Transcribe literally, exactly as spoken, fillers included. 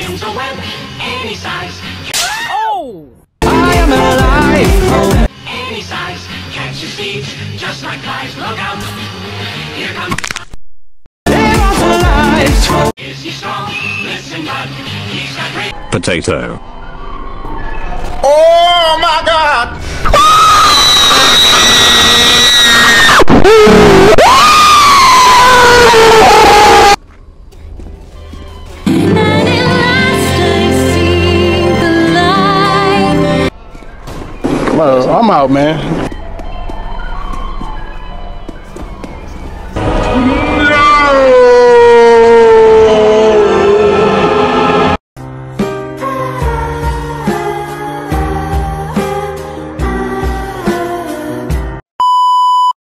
Spins a web any size. Oh! I am alive! Any size. Catch your seeds just like flies. Look out! Here comes. Alive! Is he strong? Listen, bud. He's got great Potato. Oh my God! Well, I'm out, man.